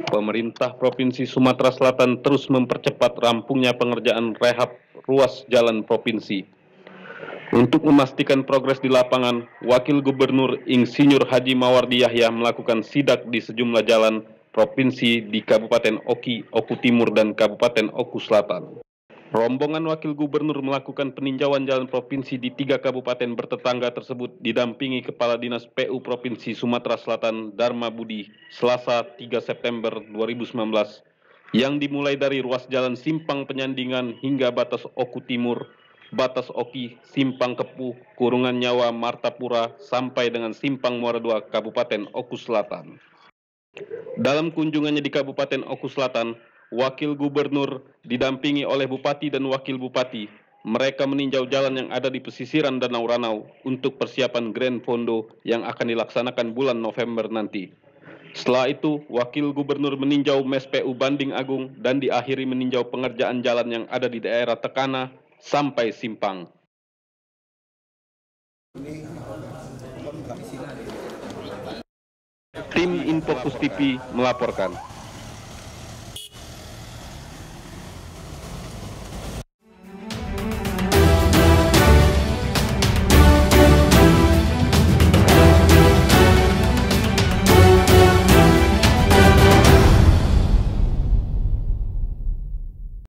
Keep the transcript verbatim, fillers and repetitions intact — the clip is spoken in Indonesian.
Pemerintah Provinsi Sumatera Selatan terus mempercepat rampungnya pengerjaan rehab ruas jalan provinsi. Untuk memastikan progres di lapangan, Wakil Gubernur Insinyur Haji Mawardi Yahya melakukan sidak di sejumlah jalan provinsi di Kabupaten Oki, Oku Timur, dan Kabupaten Oku Selatan. Rombongan Wakil Gubernur melakukan peninjauan jalan provinsi di tiga kabupaten bertetangga tersebut didampingi Kepala Dinas P U Provinsi Sumatera Selatan Dharma Budi Selasa tiga September dua ribu sembilan belas yang dimulai dari ruas jalan Simpang Penyandingan hingga batas Oku Timur, batas Oki, Simpang Kepuh, Kurungan Nyawa, Martapura, sampai dengan Simpang Muara II, Kabupaten Oku Selatan. Dalam kunjungannya di Kabupaten Oku Selatan, Wakil Gubernur didampingi oleh Bupati dan Wakil Bupati. Mereka meninjau jalan yang ada di pesisiran Danau Ranau untuk persiapan Grand Fondo yang akan dilaksanakan bulan November nanti. Setelah itu, Wakil Gubernur meninjau M E S P U Banding Agung dan diakhiri meninjau pengerjaan jalan yang ada di daerah Tekana sampai Simpang. Tim Info Pus T V melaporkan.